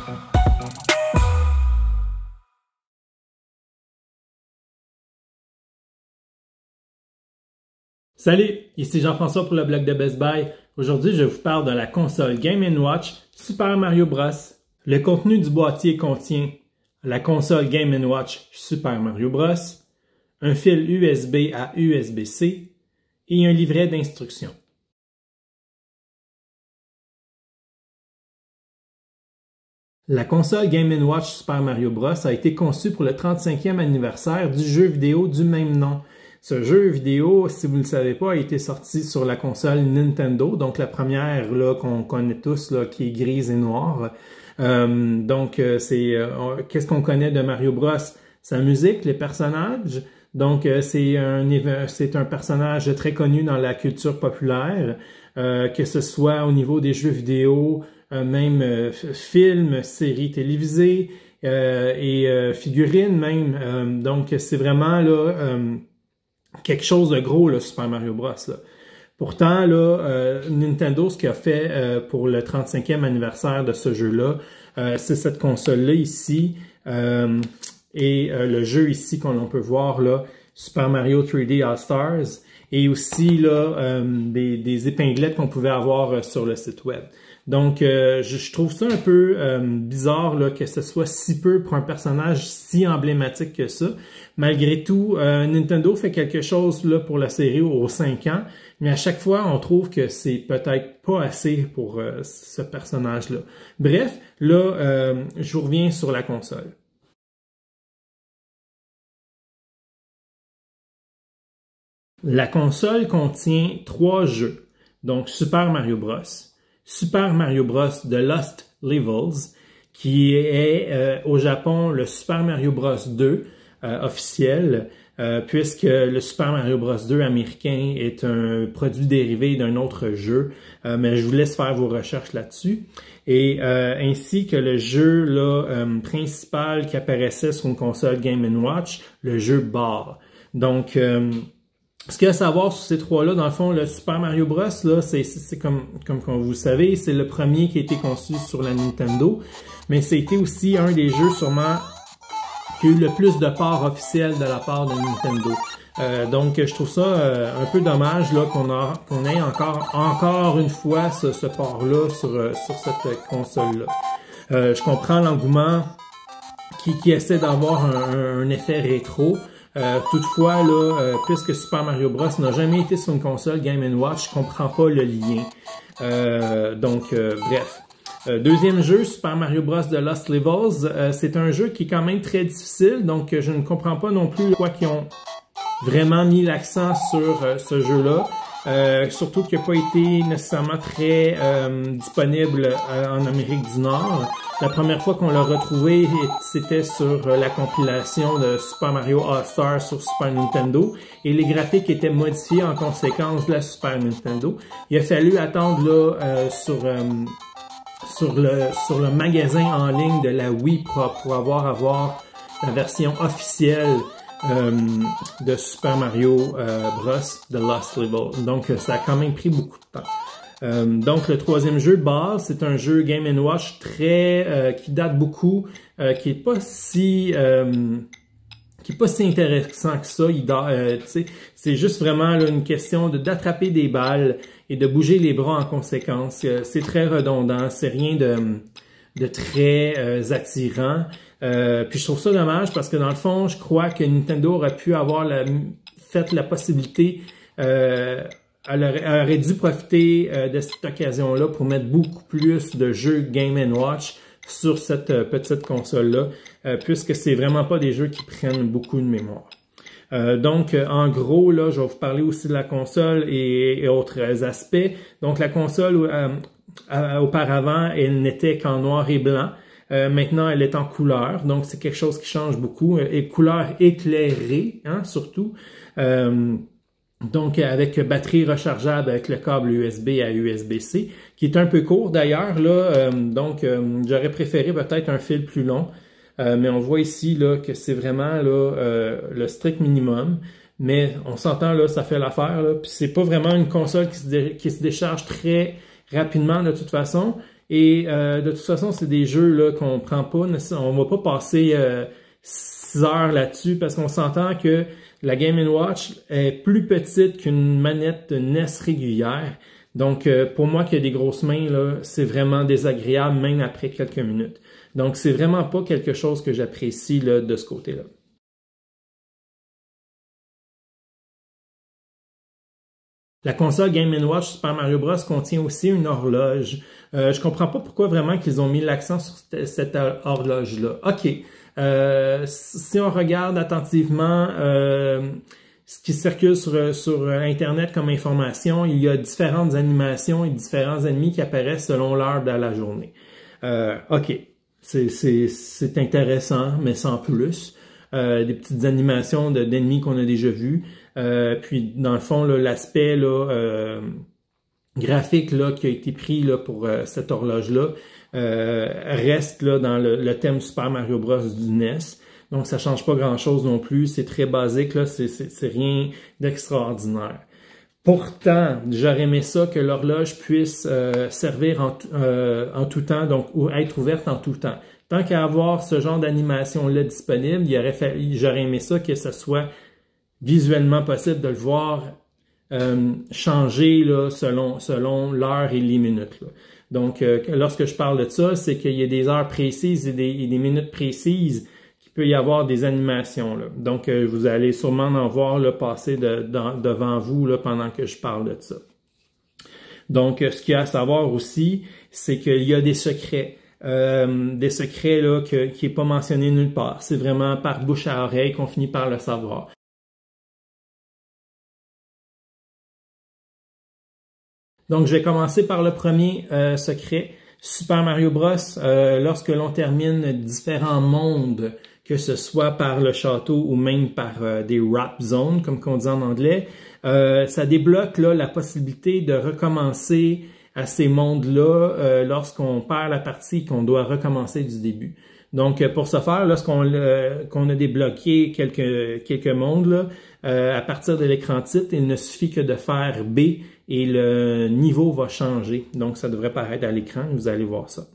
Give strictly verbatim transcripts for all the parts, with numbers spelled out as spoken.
Salut, ici Jean-François pour le blog de Best Buy. Aujourd'hui, je vous parle de la console Game and Watch Super Mario Bros. Le contenu du boîtier contient la console Game and Watch Super Mario Bros, un fil U S B à U S B C et un livret d'instructions. La console Game and Watch Super Mario Bros a été conçue pour le trente-cinquième anniversaire du jeu vidéo du même nom. Ce jeu vidéo, si vous ne le savez pas, a été sorti sur la console Nintendo, donc la première là qu'on connaît tous, là, qui est grise et noire. Euh, donc, euh, c'est euh, qu'est-ce qu'on connaît de Mario Bros? Sa musique, les personnages. Donc, euh, c'est un c'est un personnage très connu dans la culture populaire, euh, que ce soit au niveau des jeux vidéo, euh, même euh, films, séries télévisées euh, et euh, figurines même. Euh, donc, c'est vraiment là. Euh, quelque chose de gros, là, Super Mario Bros. Là. Pourtant, là, euh, Nintendo, ce qu'il a fait euh, pour le trente-cinquième anniversaire de ce jeu-là, euh, c'est cette console-là ici, euh, et euh, le jeu ici qu'on peut voir, là, Super Mario trois D All-Stars, et aussi là, euh, des, des épinglettes qu'on pouvait avoir euh, sur le site web. Donc, euh, je, je trouve ça un peu euh, bizarre là, que ce soit si peu pour un personnage si emblématique que ça. Malgré tout, euh, Nintendo fait quelque chose là, pour la série aux cinq ans, mais à chaque fois, on trouve que c'est peut-être pas assez pour euh, ce personnage-là. Bref, là, euh, je vous reviens sur la console. La console contient trois jeux, donc Super Mario Bros, Super Mario Bros. The Lost Levels, qui est euh, au Japon le Super Mario Bros. deux euh, officiel, euh, puisque le Super Mario Bros. deux américain est un produit dérivé d'un autre jeu, euh, mais je vous laisse faire vos recherches là-dessus. Et euh, ainsi que le jeu là, euh, principal qui apparaissait sur une console Game and Watch, le jeu Ball. Donc, euh, ce qu'il y a à savoir sur ces trois-là, dans le fond, le Super Mario Bros, là, c'est, c'est comme, comme, comme vous le savez, c'est le premier qui a été conçu sur la Nintendo, mais c'était aussi un des jeux sûrement qui a eu le plus de parts officielles de la part de Nintendo. Euh, donc, je trouve ça euh, un peu dommage là qu'on a qu'on ait encore encore une fois ce, ce port-là sur euh, sur cette console-là. Euh, je comprends l'engouement qui, qui essaie d'avoir un, un, un effet rétro. Euh, toutefois, là, euh, puisque Super Mario Bros n'a jamais été sur une console Game and Watch, je comprends pas le lien. Euh, donc, euh, bref. Euh, deuxième jeu, Super Mario Bros. The Lost Levels. Euh, c'est un jeu qui est quand même très difficile, donc je ne comprends pas non plus pourquoi ils ont vraiment mis l'accent sur euh, ce jeu-là. Euh, surtout qu'il n'a pas été nécessairement très euh, disponible euh, en Amérique du Nord. La première fois qu'on l'a retrouvé, c'était sur euh, la compilation de Super Mario All-Stars sur Super Nintendo et les graphiques étaient modifiés en conséquence de la Super Nintendo. Il a fallu attendre là euh, sur euh, sur le sur le magasin en ligne de la Wii pour, pour avoir avoir la version officielle Euh, de Super Mario euh, Bros. The Lost Level. Donc, ça a quand même pris beaucoup de temps. Euh, donc, le troisième jeu, Ball, c'est un jeu Game and Watch très euh, qui date beaucoup, euh, qui est pas si euh, qui est pas si intéressant que ça. Il euh, c'est juste vraiment là, une question de d'attraper des balles et de bouger les bras en conséquence. C'est très redondant. C'est rien de de très euh, attirant. Euh, puis je trouve ça dommage parce que dans le fond, je crois que Nintendo aurait pu avoir la, fait la possibilité, euh, elle, aurait, elle aurait dû profiter euh, de cette occasion-là pour mettre beaucoup plus de jeux Game and Watch sur cette euh, petite console-là, euh, puisque c'est vraiment pas des jeux qui prennent beaucoup de mémoire. Euh, donc, euh, en gros, là, je vais vous parler aussi de la console et, et autres aspects. Donc, la console, euh, euh, auparavant, elle n'était qu'en noir et blanc. Euh, maintenant, elle est en couleur, donc c'est quelque chose qui change beaucoup. Et couleur éclairée, hein, surtout. Euh, donc, avec batterie rechargeable avec le câble U S B à U S B C, qui est un peu court d'ailleurs. Là, euh, donc, euh, j'aurais préféré peut-être un fil plus long. Euh, mais on voit ici là que c'est vraiment là euh, le strict minimum. Mais on s'entend là, ça fait l'affaire. Puis c'est pas vraiment une console qui se, dé qui se décharge très rapidement de toute façon. Et euh, de toute façon, c'est des jeux là qu'on prend pas, on va pas passer euh, six heures là-dessus parce qu'on s'entend que la Game and Watch est plus petite qu'une manette de N E S régulière. Donc, euh, pour moi qui a des grosses mains, là, c'est vraiment désagréable même après quelques minutes. Donc, c'est vraiment pas quelque chose que j'apprécie là, de ce côté-là. La console Game and Watch Super Mario Bros contient aussi une horloge. Euh, je comprends pas pourquoi vraiment qu'ils ont mis l'accent sur cette horloge-là. OK. Euh, si on regarde attentivement euh, ce qui circule sur, sur Internet comme information, il y a différentes animations et différents ennemis qui apparaissent selon l'heure de la journée. Euh, OK. C'est, c'est, c'est intéressant, mais sans plus. Euh, des petites animations de, d'ennemis qu'on a déjà vus. Euh, puis, dans le fond, là, l'aspect là, euh, graphique là, qui a été pris là, pour euh, cette horloge-là euh, reste là, dans le, le thème Super Mario Bros. Du N E S. Donc, ça change pas grand-chose non plus. C'est très basique, là. C'est, c'est, c'est rien d'extraordinaire. Pourtant, j'aurais aimé ça que l'horloge puisse euh, servir en, euh, en tout temps, donc ou être ouverte en tout temps. Tant qu'à avoir ce genre d'animation-là disponible, il aurait fallu, j'aurais aimé ça que ce soit visuellement possible de le voir euh, changer là, selon, selon l'heure et les minutes. Là. Donc, euh, lorsque je parle de ça, c'est qu'il y a des heures précises et des, et des minutes précises qu'il peut y avoir des animations. Là. Donc, euh, vous allez sûrement en voir là, passer de, de, devant vous là, pendant que je parle de ça. Donc, ce qu'il y a à savoir aussi, c'est qu'il y a des secrets. Euh, des secrets là, que, qui n'est pas mentionné nulle part. C'est vraiment par bouche à oreille qu'on finit par le savoir. Donc, je vais commencer par le premier euh, secret. Super Mario Bros, euh, lorsque l'on termine différents mondes, que ce soit par le château ou même par euh, des wrap zones, comme on dit en anglais, euh, ça débloque là, la possibilité de recommencer à ces mondes-là euh, lorsqu'on perd la partie et qu'on doit recommencer du début. Donc, pour ce faire, lorsqu'on euh, qu'on a débloqué quelques, quelques mondes, là, euh, à partir de l'écran titre, il ne suffit que de faire B et le niveau va changer. Donc, ça devrait paraître à l'écran, vous allez voir ça.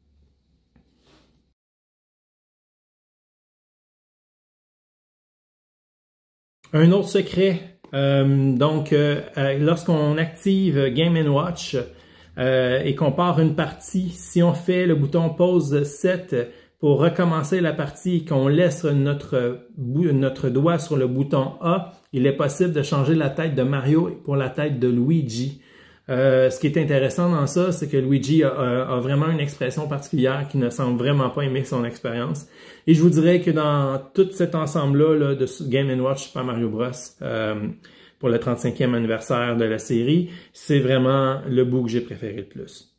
Un autre secret, euh, donc, euh, lorsqu'on active Game and Watch euh, et qu'on part une partie, si on fait le bouton pause sept pour recommencer la partie et qu'on laisse notre, notre doigt sur le bouton A, il est possible de changer la tête de Mario pour la tête de Luigi. Euh, ce qui est intéressant dans ça, c'est que Luigi a, a, a vraiment une expression particulière qui ne semble vraiment pas aimer son expérience. Et je vous dirais que dans tout cet ensemble-là là, de Game and Watch Super Mario Bros. Euh, pour le trente-cinquième anniversaire de la série, c'est vraiment le bout que j'ai préféré le plus.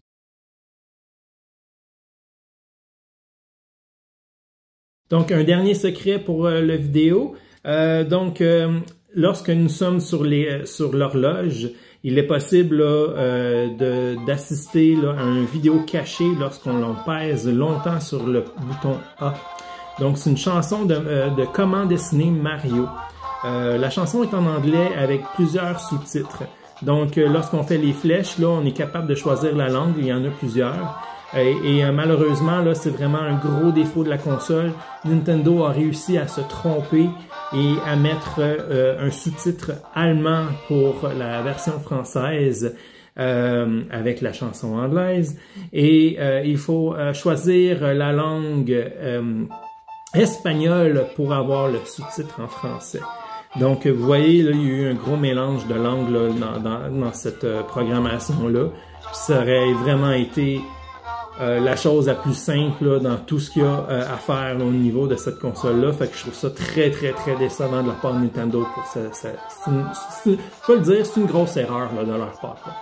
Donc, un dernier secret pour euh, la vidéo. Euh, donc, euh, lorsque nous sommes sur les sur l'horloge, il est possible là, euh, d'assister à une vidéo cachée lorsqu'on pèse longtemps sur le bouton A. Donc, c'est une chanson de, euh, de comment dessiner Mario. Euh, la chanson est en anglais avec plusieurs sous-titres. Donc, euh, lorsqu'on fait les flèches, là, on est capable de choisir la langue. Il y en a plusieurs. Et, et euh, malheureusement, là, c'est vraiment un gros défaut de la console. Nintendo a réussi à se tromper et à mettre euh, un sous-titre allemand pour la version française euh, avec la chanson anglaise. Et euh, il faut euh, choisir la langue euh, espagnole pour avoir le sous-titre en français. Donc, vous voyez, là, il y a eu un gros mélange de langues là, dans, dans, dans cette euh, programmation-là. Ça aurait vraiment été Euh, la chose la plus simple là, dans tout ce qu'il y a euh, à faire là, au niveau de cette console-là. Fait que je trouve ça très, très, très décevant de la part de Nintendo pour ça. ça c'est une, c'est, je peux le dire, c'est une grosse erreur là, de leur part. Là.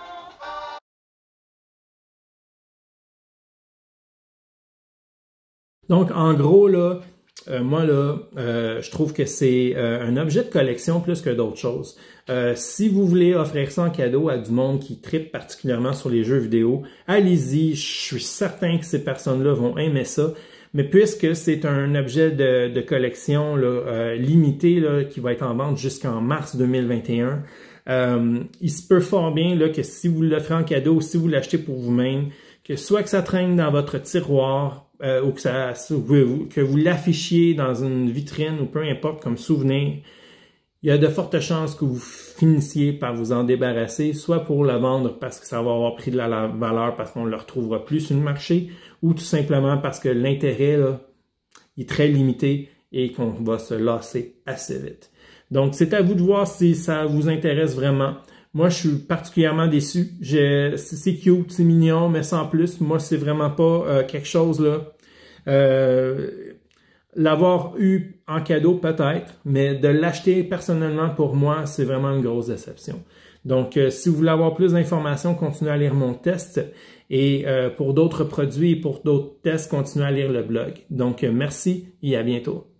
Donc, en gros, là, euh, moi, là, euh, je trouve que c'est euh, un objet de collection plus que d'autres choses. Euh, si vous voulez offrir ça en cadeau à du monde qui trippe particulièrement sur les jeux vidéo, allez-y, je suis certain que ces personnes-là vont aimer ça. Mais puisque c'est un objet de, de collection là, euh, limité là, qui va être en vente jusqu'en mars deux mille vingt et un, euh, il se peut fort bien là, que si vous l'offrez en cadeau ou si vous l'achetez pour vous-même, que soit que ça traîne dans votre tiroir euh, ou que, ça, que vous l'affichiez dans une vitrine ou peu importe comme souvenir, il y a de fortes chances que vous finissiez par vous en débarrasser, soit pour le vendre parce que ça va avoir pris de la valeur parce qu'on ne le retrouvera plus sur le marché, ou tout simplement parce que l'intérêt là, est très limité et qu'on va se lasser assez vite. Donc, c'est à vous de voir si ça vous intéresse vraiment. Moi, je suis particulièrement déçu. C'est cute, c'est mignon, mais sans plus. Moi, c'est vraiment pas euh, quelque chose là. Euh, L'avoir eu en cadeau peut-être, mais de l'acheter personnellement pour moi, c'est vraiment une grosse déception. Donc, euh, si vous voulez avoir plus d'informations, continuez à lire mon test. Et euh, pour d'autres produits et pour d'autres tests, continuez à lire le blog. Donc, euh, merci et à bientôt.